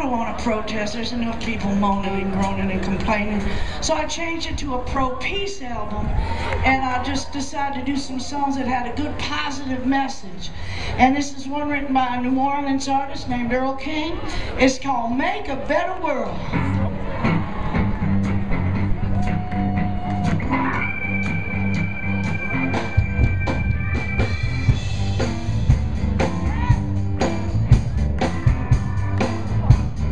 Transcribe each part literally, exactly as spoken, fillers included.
don't want to protest. There's enough people moaning and groaning and complaining. So I changed it to a pro-peace album, and I just decided to do some songs that had a good positive message. And this is one written by a New Orleans artist named Earl. It's called Make a Better World.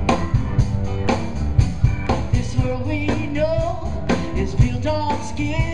This world we know is built on skin.